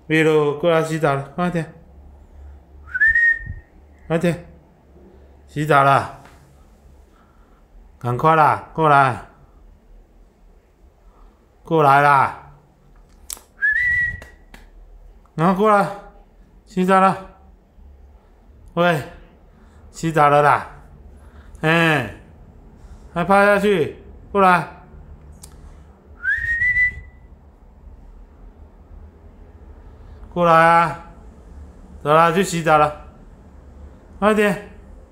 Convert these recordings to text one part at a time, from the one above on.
米露，过来洗澡了，快点，快点，洗澡了，赶快啦，过来，过来啦，然后过来，洗澡了，喂，洗澡了啦，还趴下去，过来，过来啊，走了，去洗澡了，快点，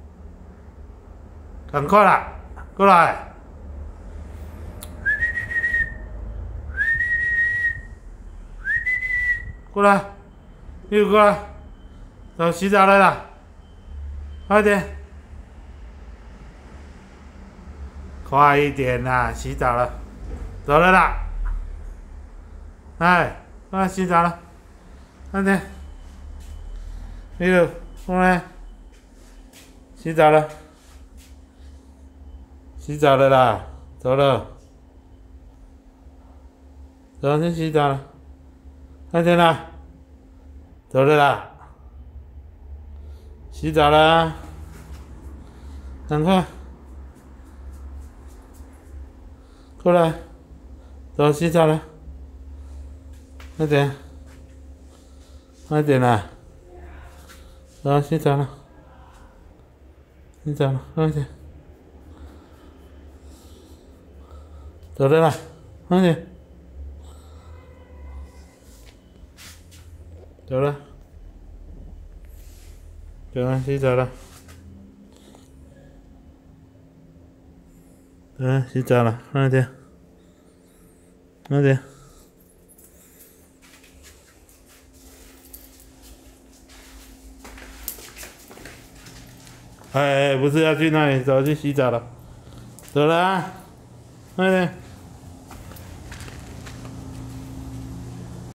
赶快啦，过来，过来，又过来，走，洗澡来了，快点，快一点啦，洗澡了，走了啦，哎，过来洗澡了，快点，过来，洗澡了，洗澡了啦，走了，走去洗澡了，快点啦，走了啦，洗澡了，赶快，过来，走洗澡了，快点，快点啦，走洗澡了，洗澡了，快点，走了啦，快点，走了，走了，洗澡了，洗澡了，快点，快点。不是要去那里，走去洗澡了，走了啊，快点。